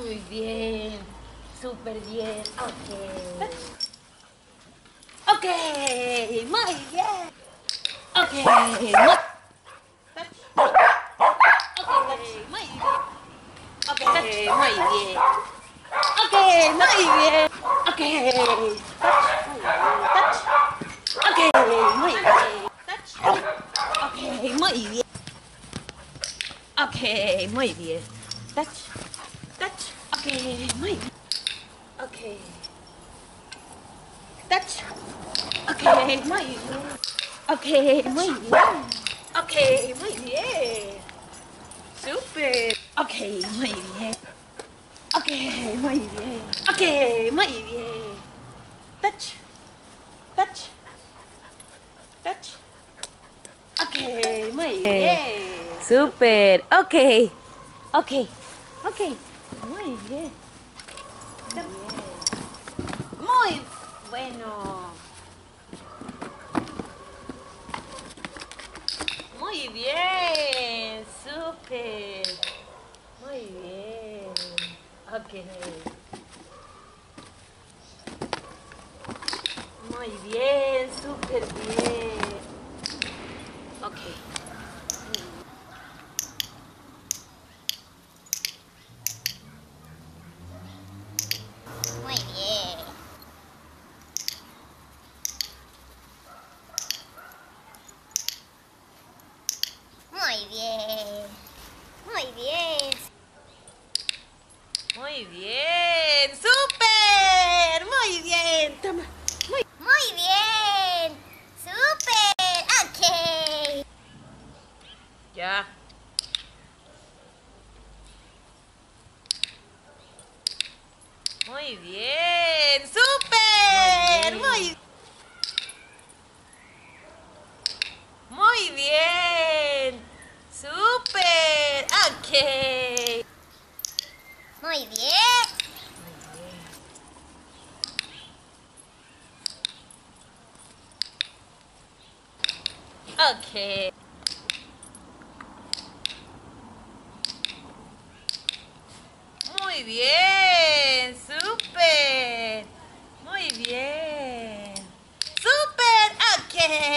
Muy bien. Súper bien. Ok. Ok. Muy bien. Ok. Ok, muy bien. Ok, muy bien. Ok. Ok, muy bien. Ok, muy bien. Ok, muy bien. Touch. Touch. Ok, muy bien. Ok. Touch. Ok, muy bien. Ok, muy bien. Ok, muy bien. Super. Ok, muy bien. Ok, muy bien. Ok, muy bien. Touch. Touch. Touch. Ok, muy bien. Super. Ok. Ok. Ok. Muy bien. Muy bien. Muy bueno. Muy bien. Super. Muy bien. Ok. Muy bien. Super bien. Ok. Muy bien. Muy bien. Muy bien. Muy bien. Super. Muy bien. Toma. Muy bien. Super. Ok. Ya. Muy bien. Super. Muy bien. Super. Ok. Muy bien. Ok. Muy bien. Super. Muy bien. Super. Ok.